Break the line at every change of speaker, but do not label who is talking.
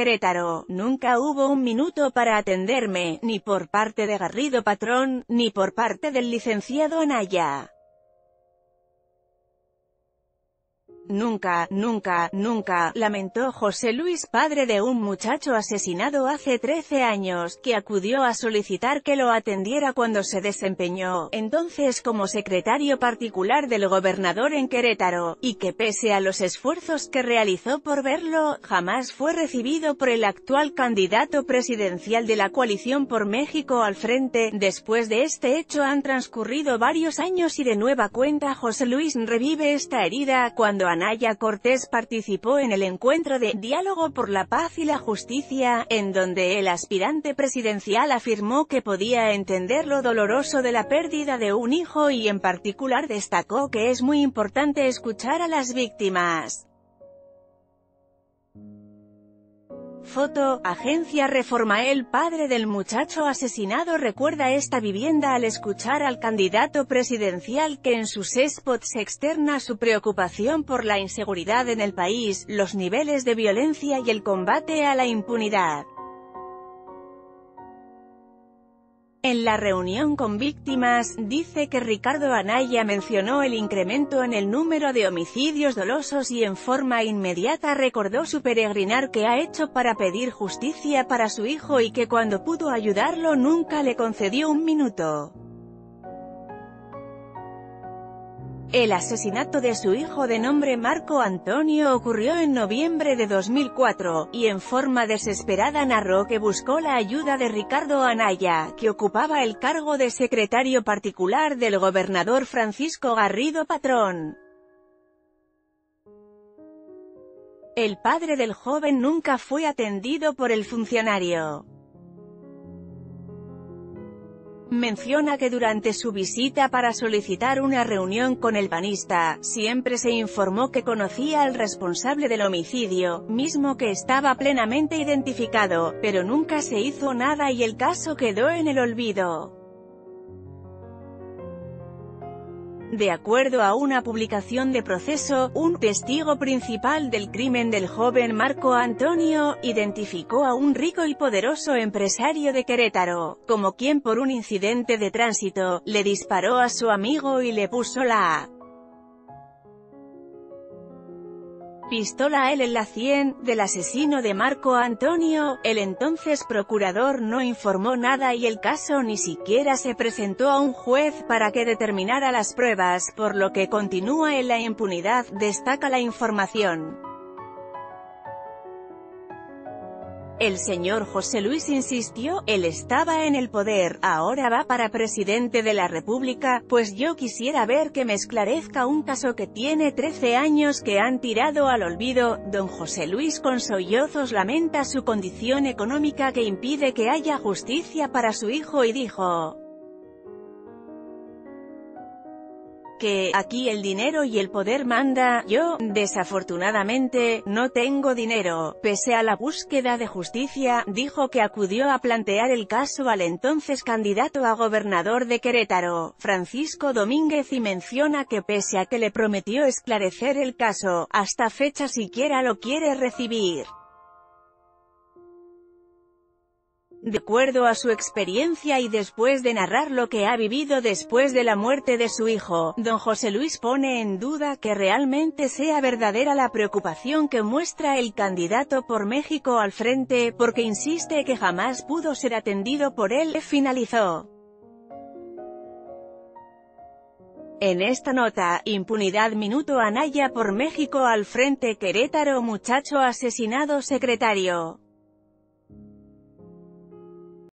Querétaro. Nunca hubo un minuto para atenderme, ni por parte de Garrido Patrón, ni por parte del licenciado Anaya. Nunca, nunca, nunca, lamentó José Luis, padre de un muchacho asesinado hace 13 años, que acudió a solicitar que lo atendiera cuando se desempeñó, entonces como secretario particular del gobernador en Querétaro, y que pese a los esfuerzos que realizó por verlo, jamás fue recibido por el actual candidato presidencial de la coalición por México al frente. Después de este hecho han transcurrido varios años y de nueva cuenta José Luis revive esta herida, cuando Anaya Cortés participó en el encuentro de «Diálogo por la Paz y la Justicia», en donde el aspirante presidencial afirmó que podía entender lo doloroso de la pérdida de un hijo y en particular destacó que es muy importante escuchar a las víctimas. Foto, Agencia Reforma. El padre del muchacho asesinado recuerda esta vivienda al escuchar al candidato presidencial que en sus spots externa su preocupación por la inseguridad en el país, los niveles de violencia y el combate a la impunidad. En la reunión con víctimas, dice que Ricardo Anaya mencionó el incremento en el número de homicidios dolosos y en forma inmediata recordó su peregrinar que ha hecho para pedir justicia para su hijo y que cuando pudo ayudarlo nunca le concedió un minuto. El asesinato de su hijo de nombre Marco Antonio ocurrió en noviembre de 2004, y en forma desesperada narró que buscó la ayuda de Ricardo Anaya, que ocupaba el cargo de secretario particular del gobernador Francisco Garrido Patrón. El padre del joven nunca fue atendido por el funcionario. Menciona que durante su visita para solicitar una reunión con el panista, siempre se informó que conocía al responsable del homicidio, mismo que estaba plenamente identificado, pero nunca se hizo nada y el caso quedó en el olvido. De acuerdo a una publicación de Proceso, un testigo principal del crimen del joven Marco Antonio, identificó a un rico y poderoso empresario de Querétaro, como quien por un incidente de tránsito, le disparó a su amigo y le puso la pistola a él en la 100, del asesino de Marco Antonio. El entonces procurador no informó nada y el caso ni siquiera se presentó a un juez para que determinara las pruebas, por lo que continúa en la impunidad, destaca la información. El señor José Luis insistió, él estaba en el poder, ahora va para presidente de la República, pues yo quisiera ver que me esclarezca un caso que tiene 13 años que han tirado al olvido. Don José Luis con sollozos lamenta su condición económica que impide que haya justicia para su hijo y dijo que aquí el dinero y el poder manda. Yo, desafortunadamente, no tengo dinero. Pese a la búsqueda de justicia, dijo que acudió a plantear el caso al entonces candidato a gobernador de Querétaro, Francisco Domínguez, y menciona que pese a que le prometió esclarecer el caso, hasta fecha siquiera lo quiere recibir. De acuerdo a su experiencia y después de narrar lo que ha vivido después de la muerte de su hijo, don José Luis pone en duda que realmente sea verdadera la preocupación que muestra el candidato por México al frente, porque insiste que jamás pudo ser atendido por él, finalizó. En esta nota, impunidad. Minuto. Anaya por México al frente. Querétaro, muchacho asesinado secretario.